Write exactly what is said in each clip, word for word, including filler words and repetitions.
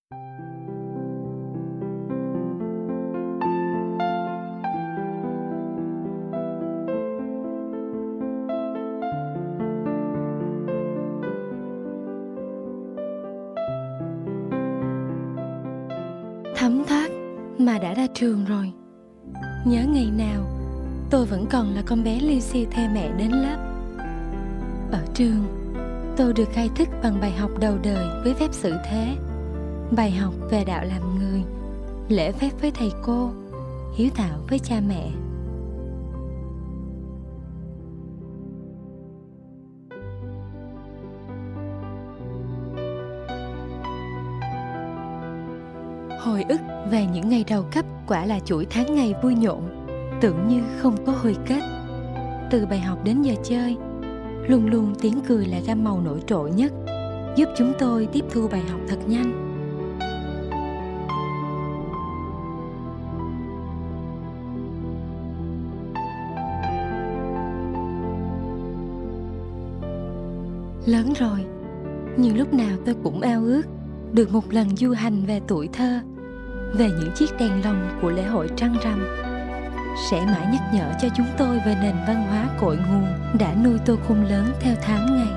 Thấm thoát mà đã ra trường rồi. Nhớ ngày nào tôi vẫn còn là con bé liêu xiêu theo mẹ đến lớp. Ở trường, tôi được khai thức bằng bài học đầu đời với phép xử thế, bài học về đạo làm người, lễ phép với thầy cô, hiếu thảo với cha mẹ. Hồi ức về những ngày đầu cấp quả là chuỗi tháng ngày vui nhộn, tưởng như không có hồi kết. Từ bài học đến giờ chơi, luôn luôn tiếng cười là gam màu nổi trội nhất, giúp chúng tôi tiếp thu bài học thật nhanh. Lớn rồi, nhưng lúc nào tôi cũng ao ước được một lần du hành về tuổi thơ, về những chiếc đèn lồng của lễ hội trăng rằm, sẽ mãi nhắc nhở cho chúng tôi về nền văn hóa cội nguồn đã nuôi tôi khôn lớn theo tháng ngày.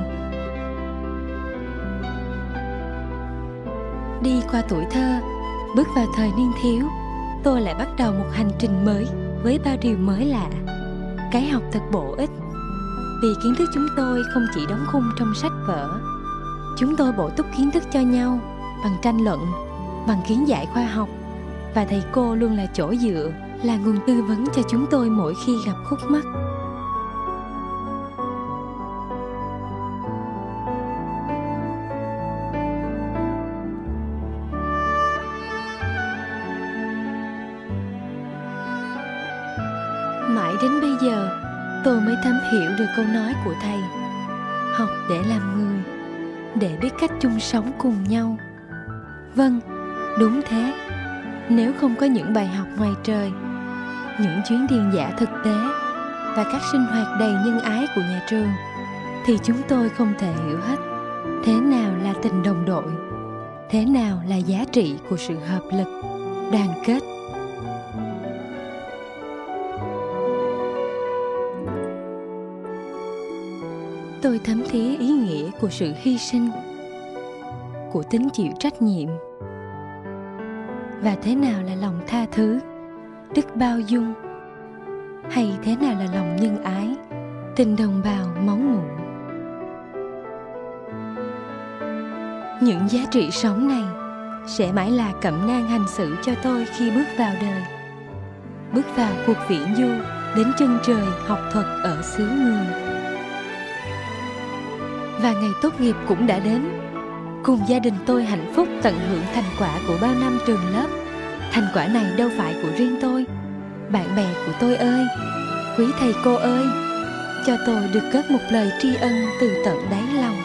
Đi qua tuổi thơ, bước vào thời niên thiếu, tôi lại bắt đầu một hành trình mới với bao điều mới lạ. Cái học thật bổ ích, vì kiến thức chúng tôi không chỉ đóng khung trong sách vở. Chúng tôi bổ túc kiến thức cho nhau bằng tranh luận, bằng kiến giải khoa học, và thầy cô luôn là chỗ dựa, là nguồn tư vấn cho chúng tôi mỗi khi gặp khúc mắc. Mãi đến bây giờ, tôi mới thấm hiểu được câu nói của thầy: học để làm người, để biết cách chung sống cùng nhau. Vâng, đúng thế. Nếu không có những bài học ngoài trời, những chuyến điền dã thực tế và các sinh hoạt đầy nhân ái của nhà trường, thì chúng tôi không thể hiểu hết thế nào là tình đồng đội, thế nào là giá trị của sự hợp lực, đoàn kết. Tôi thấm thía ý nghĩa của sự hy sinh, của tính chịu trách nhiệm, và thế nào là lòng tha thứ, đức bao dung, hay thế nào là lòng nhân ái, tình đồng bào máu mủ. Những giá trị sống này sẽ mãi là cẩm nang hành xử cho tôi khi bước vào đời, bước vào cuộc viễn du đến chân trời học thuật ở xứ người. Và ngày tốt nghiệp cũng đã đến. Cùng gia đình tôi hạnh phúc tận hưởng thành quả của bao năm trường lớp. Thành quả này đâu phải của riêng tôi. Bạn bè của tôi ơi, quý thầy cô ơi, cho tôi được cất một lời tri ân từ tận đáy lòng.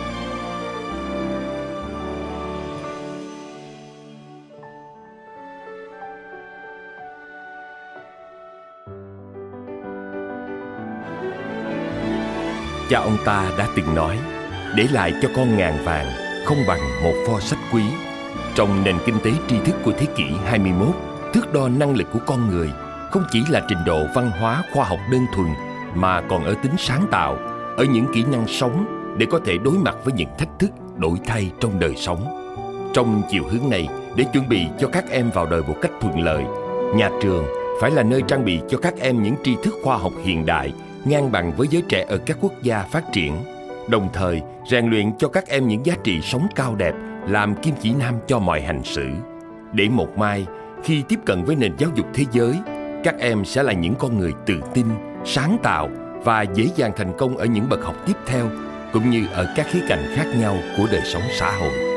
Cha ông ta đã từng nói, để lại cho con ngàn vàng không bằng một pho sách quý. Trong nền kinh tế tri thức của thế kỷ hai mươi mốt, thước đo năng lực của con người không chỉ là trình độ văn hóa khoa học đơn thuần, mà còn ở tính sáng tạo, ở những kỹ năng sống để có thể đối mặt với những thách thức đổi thay trong đời sống. Trong chiều hướng này, để chuẩn bị cho các em vào đời một cách thuận lợi, nhà trường phải là nơi trang bị cho các em những tri thức khoa học hiện đại ngang bằng với giới trẻ ở các quốc gia phát triển, đồng thời rèn luyện cho các em những giá trị sống cao đẹp làm kim chỉ nam cho mọi hành xử. Để một mai, khi tiếp cận với nền giáo dục thế giới, các em sẽ là những con người tự tin, sáng tạo và dễ dàng thành công ở những bậc học tiếp theo, cũng như ở các khía cạnh khác nhau của đời sống xã hội.